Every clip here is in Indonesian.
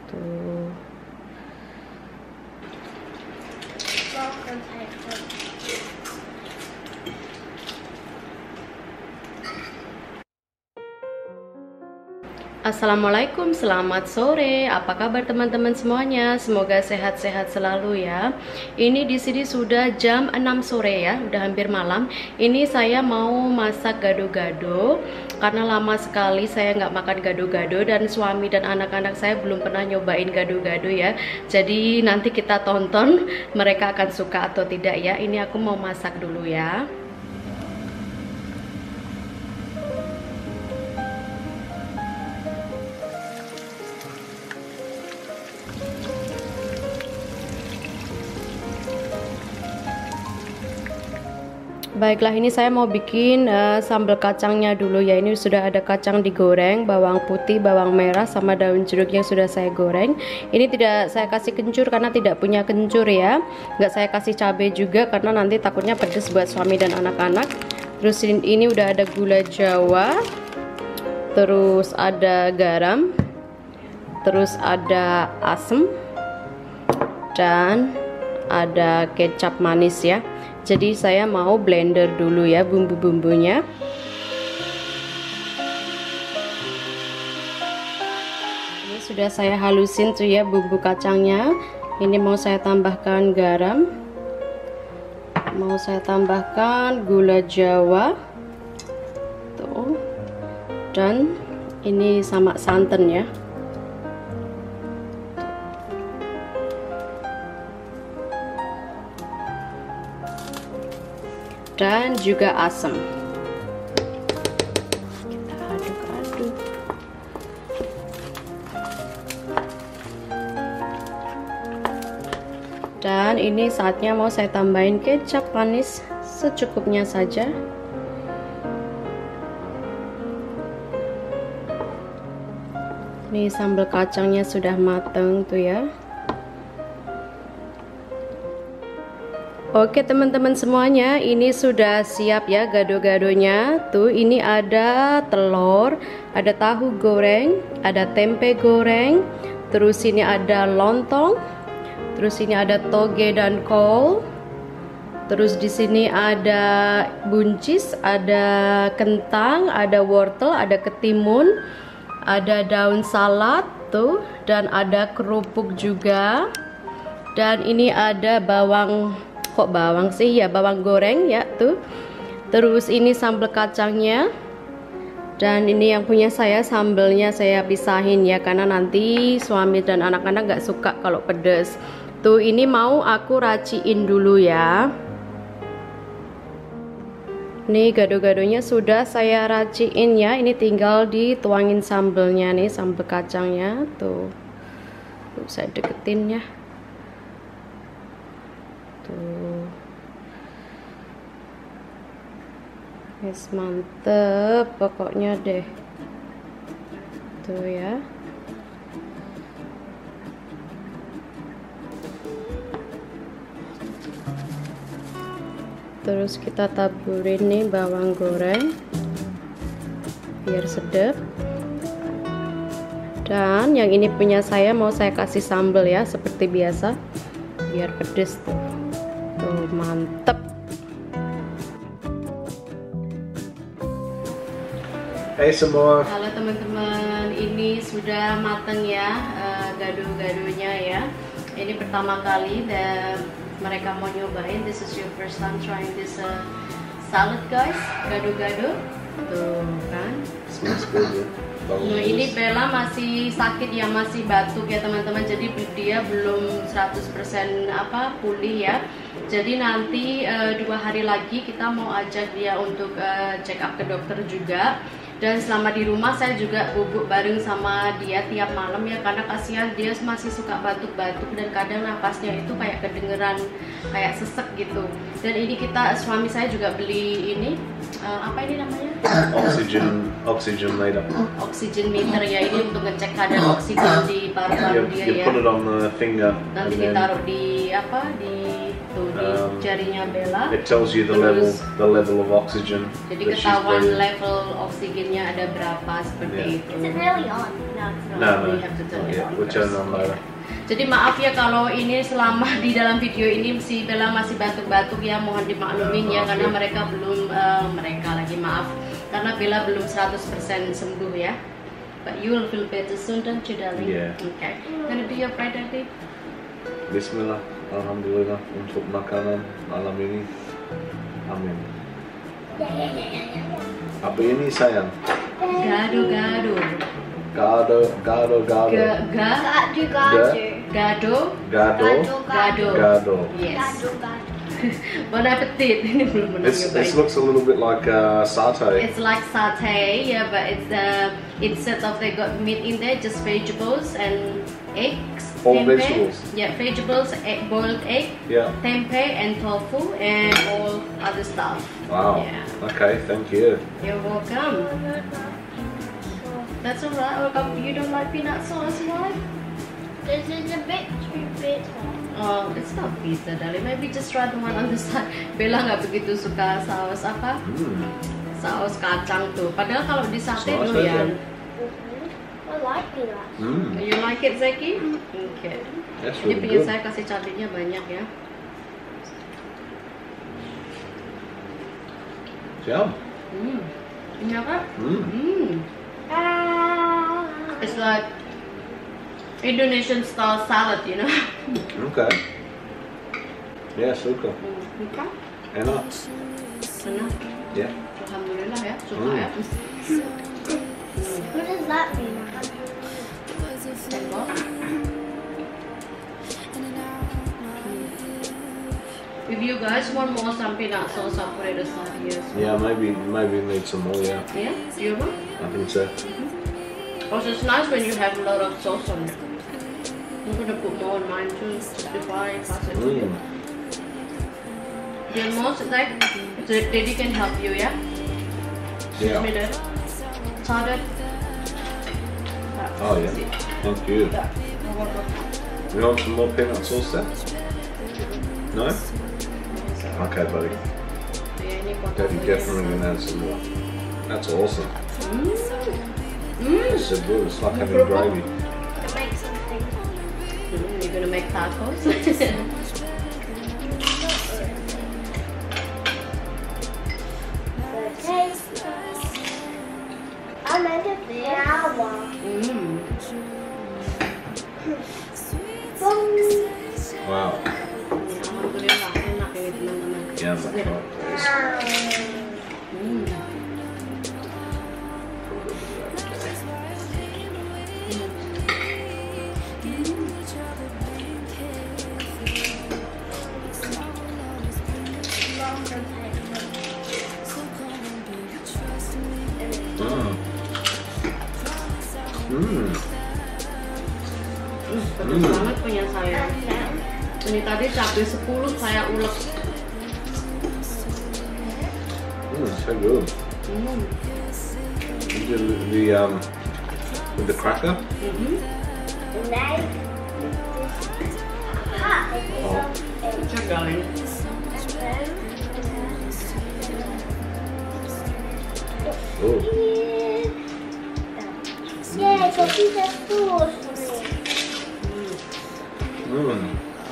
Tuh. Assalamualaikum, selamat sore. Apa kabar teman-teman semuanya? Semoga sehat-sehat selalu ya. Ini di sini sudah jam 6 sore ya, udah hampir malam. Ini saya mau masak gado-gado karena lama sekali saya nggak makan gado-gado dan suami dan anak-anak saya belum pernah nyobain gado-gado ya. Jadi nanti kita tonton mereka akan suka atau tidak ya. Ini aku mau masak dulu ya. Baiklah, ini saya mau bikin sambal kacangnya dulu ya. Ini sudah ada kacang digoreng, bawang putih, bawang merah, sama daun jeruk yang sudah saya goreng. Ini tidak saya kasih kencur karena tidak punya kencur ya. Nggak saya kasih cabai juga karena nanti takutnya pedes buat suami dan anak-anak. Terus ini udah ada gula jawa, terus ada garam, terus ada asam, dan ada kecap manis ya. Jadi saya mau blender dulu ya bumbu-bumbunya. Ini sudah saya halusin tuh ya bumbu kacangnya. Ini mau saya tambahkan garam, mau saya tambahkan gula jawa tuh, dan ini sama santan ya. Dan juga asam. Kita aduk-aduk. Dan ini saatnya mau saya tambahin kecap manis secukupnya saja. Ini sambal kacangnya sudah mateng tuh ya. Oke teman-teman semuanya, ini sudah siap ya gado-gadonya. Tuh ini ada telur, ada tahu goreng, ada tempe goreng, terus ini ada lontong, terus ini ada toge dan kol, terus di sini ada buncis, ada kentang, ada wortel, ada ketimun, ada daun salad tuh, dan ada kerupuk juga. Dan ini ada bawang, kok bawang sih ya, bawang goreng ya tuh. Terus ini sambal kacangnya, dan ini yang punya saya sambelnya saya pisahin ya karena nanti suami dan anak-anak nggak suka kalau pedes. Tuh ini mau aku raciin dulu ya. Nih gado-gadonya sudah saya raciin ya, ini tinggal dituangin sambelnya nih, sambal kacangnya tuh. Saya deketin ya. Yes, mantep pokoknya deh tuh ya. Terus kita taburin nih bawang goreng biar sedap. Dan yang ini punya saya mau saya kasih sambal ya seperti biasa biar pedes tuh. Tuh mantep. Hai semua. Halo teman-teman, ini sudah matang ya gado-gadonya ya. Ini pertama kali dan mereka mau nyobain. This is your first time trying this salad guys, gado-gado. Tuh kan. Nah, ini Bella masih sakit ya, masih batuk ya teman-teman. Jadi dia belum 100% pulih ya. Jadi nanti 2 hari lagi kita mau ajak dia untuk check up ke dokter juga. Dan selama di rumah saya juga bubuk bareng sama dia tiap malam ya, karena kasihan dia masih suka batuk-batuk dan kadang napasnya itu kayak kedengeran kayak sesek gitu. Dan ini suami saya juga beli ini apa ini namanya? Oxygen meter. Oxygen meter ya, ini untuk ngecek kadar oksigen di paru-paru dia ya. You put it on the finger. Nanti ditaruh di Tuh di jarinya Bella. It tells you the Terus, level of oxygen jadi that she's ketahuan breathing. level oksigennya ada berapa seperti itu. Is it really on? No, it's not. No, We have to turn not it yet. on We'll turn it first. on later. Jadi maaf ya kalau ini selama di dalam video ini si Bella masih batuk-batuk ya, mohon dimaklumin ya, Maaf karena ya. mereka belum karena Bella belum 100% sembuh ya. But you will feel better soon, don't you, darling? Yeah. Okay. Gonna do your prayer, Daddy. Bismillah, Alhamdulillah untuk makanan malam ini. Amin. Apa ini sayang? Gado-gado. Gado. Gadu, Gado. Gado. Gado. Yes. Gadu, gadu. Bon appetit. Ini belum pernah This nyobain. looks a little bit like satay. It's like satay, yeah, but instead of they got meat in there, just vegetables and eggs. All tempeh. vegetables? Yeah, vegetables, boiled egg, Yeah. tempeh and tofu and all other stuff. Wow. Yeah. Okay, thank you. You're welcome. That's alright. You don't like peanut sauce, why? This is a bit too bitter. Oh, it's not bitter, darling. Maybe just try the one on the side. Bella nggak begitu suka saus apa? Saus kacang tuh. Padahal kalau di sate Saus doyan. I like peanuts. You like it, Zeki? Okay. That's Jadi really punya good. saya kasih cabenya banyak ya. Yum. Ini apa? It's like Indonesian style salad, you know. Okay. Yeah, suka. Suka? Enak. Enak. Yeah. Alhamdulillah ya, suka ya. What does that mean? If you guys want more some peanut sauce, I'll put it aside here. Yeah, maybe need some more. Yeah, Yeah, do you want? I think so. Also, it's nice when you have a lot of sauce on it. I'm gonna put more on mine too, before I pass it to you. Do you want more, like, Daddy can help you, yeah? Yeah. With it. Started. Oh yeah. Thank you. Yeah. You want some more peanut sauce then? No? Okay, buddy. Yeah, ini potong Daddy dulu. definitely gonna add some more. That's awesome. It's so good. It's like having gravy. To make something. You're gonna make tacos. The taste. I made it flour. Boom. Wow. Alhamdulillah, enak ini teman-teman. Yeah, that's right, please. Pedas banget punya saya. Ini tadi cabai 10 saya ulek. So good. You do with the cracker. Nice. Hot. Oh. Cek darling. Oh. Yay, so pizza sauce for me.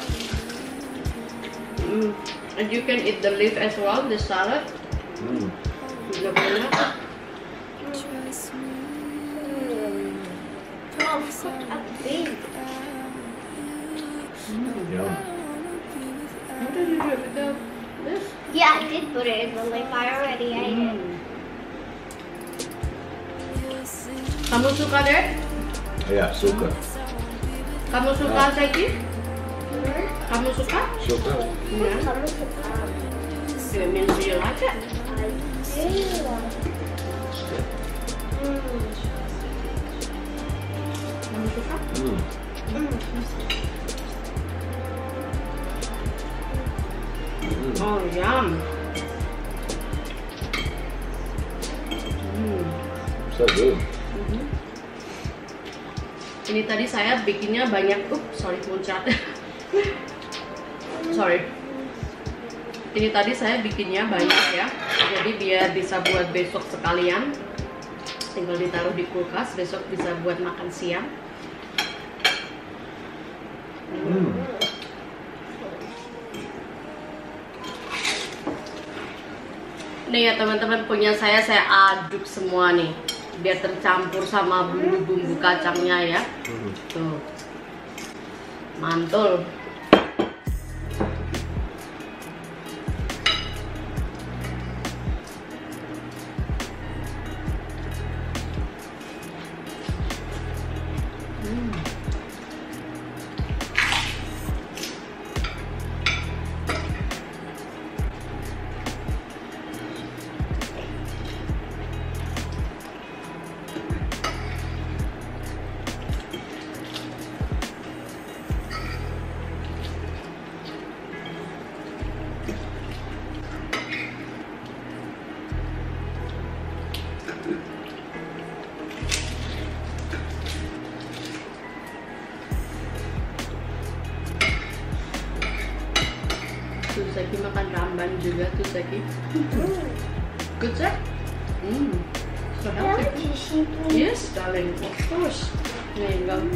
And you can eat the leaf as well, the salad. Juga banyak. Oh, such a big. Yum. What did you do with this? Yeah, I did put it in the leaf. I already ate it. Kamu suka deh? Yeah, suka. Kamu suka Zeki? Kamu suka? Suka. Yeah. It means you like it. Kamu suka? Oh, yum. So good. Ini tadi saya bikinnya banyak. Sorry, muncrat. Sorry. Ini tadi saya bikinnya banyak ya, jadi biar bisa buat besok sekalian. Tinggal ditaruh di kulkas, besok bisa buat makan siang. Nih ya teman-teman, punya saya aduk semua nih biar tercampur sama bumbu-bumbu kacangnya ya. Tuh, mantul. Tusaki makan ramban juga Tusaki. Good sir? So healthy. Yes, darling, of course. There you go.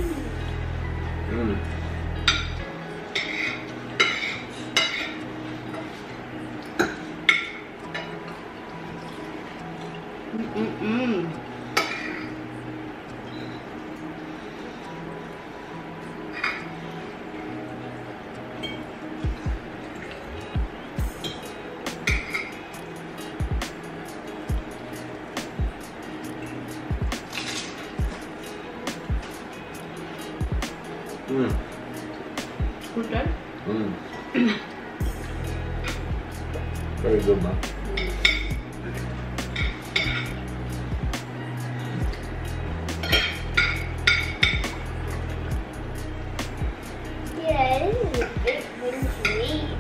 Good, right? Very good, man. Yeah, this is a big one to eat.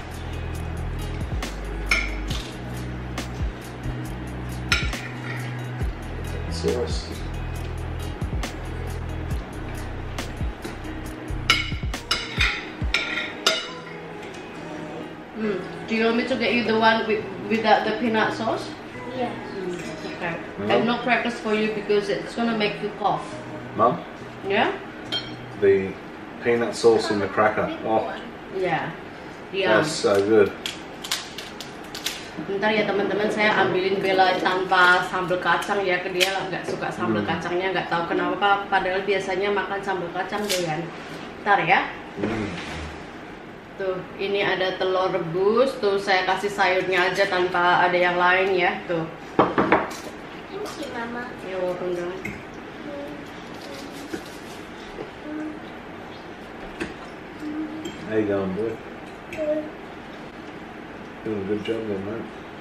Sauce. Do you want me to get you the one without the peanut sauce? Yeah. Okay. No. And no crackers for you because it's gonna make you cough. Mum, Yeah? the peanut sauce in the cracker. Oh, Yeah. Yeah. that's so good. Bentar ya teman-teman, saya ambilin Bella tanpa sambal kacang ya, ke dia nggak suka sambal kacangnya, nggak tahu kenapa, padahal biasanya makan sambal kacang doyan. Bentar ya. Tuh, ini ada telur rebus, tuh saya kasih sayurnya aja tanpa ada yang lain ya, tuh. Thank you, Mama. Ya, welcome dong. How you going, boy? Doing a good job there, mate.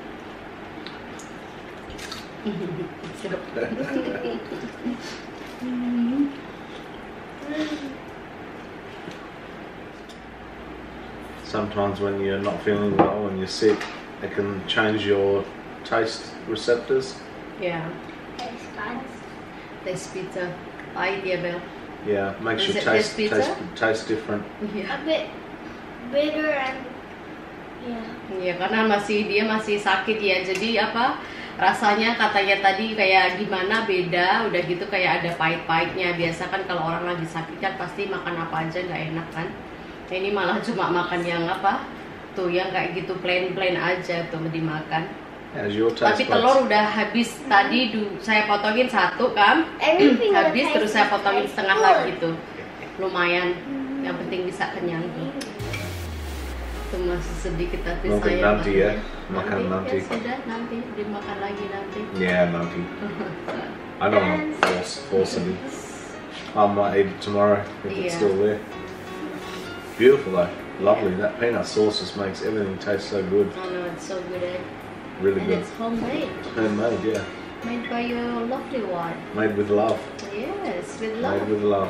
Sometimes when you're not feeling well, when you're sick, it can change your taste receptors. Yeah, Taste buds. taste pizza. Pahit ya, Bel. Yeah, makes Does your it taste pizza? taste different. Iya. A bit bitter and yeah. Iya, karena dia masih sakit ya. Jadi apa? Rasanya katanya tadi kayak gimana beda, udah gitu kayak ada pahit-pahitnya. Biasa kan kalau orang lagi sakit kan pasti makan apa aja nggak enak kan. Nah, ini malah cuma makan yang apa? Tuh yang kayak gitu plain aja tuh dimakan. How's your Tapi taste telur udah habis tadi, saya potongin satu kan, Everything habis terus saya tastes potongin setengah good. lagi tuh, lumayan. Yang penting bisa kenyang tuh. Tuh masih sedikit tapi Mungkin saya nanti ya, makan nanti. Ya sudah, nanti dimakan lagi nanti. Yeah, nanti. I don't want to force any. I might eat it tomorrow if it's Yeah. still there. Beautiful though, lovely. That peanut sauce just makes everything taste so good. Oh no, it's so good, eh? Really And good. it's homemade, Handmade, yeah. made by your lovely wife. Made with love. Yes, with Made love. with love.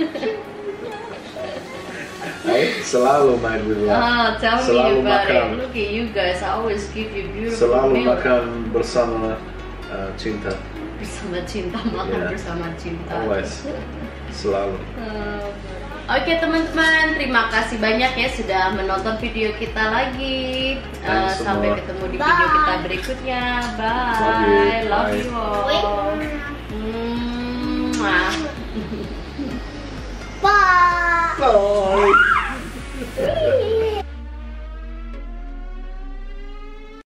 Hey, selalu made with love. Ah, tell Selalu me about makan. it. Look at you guys, I always give you beautiful Selalu meal. makan bersama cinta. Bersama cinta, makan Yeah. bersama cinta. Always. Selalu. Oke teman-teman, terima kasih banyak ya sudah menonton video kita lagi. Sampai ketemu di video kita berikutnya. Bye. Love you all. Bye. Oh.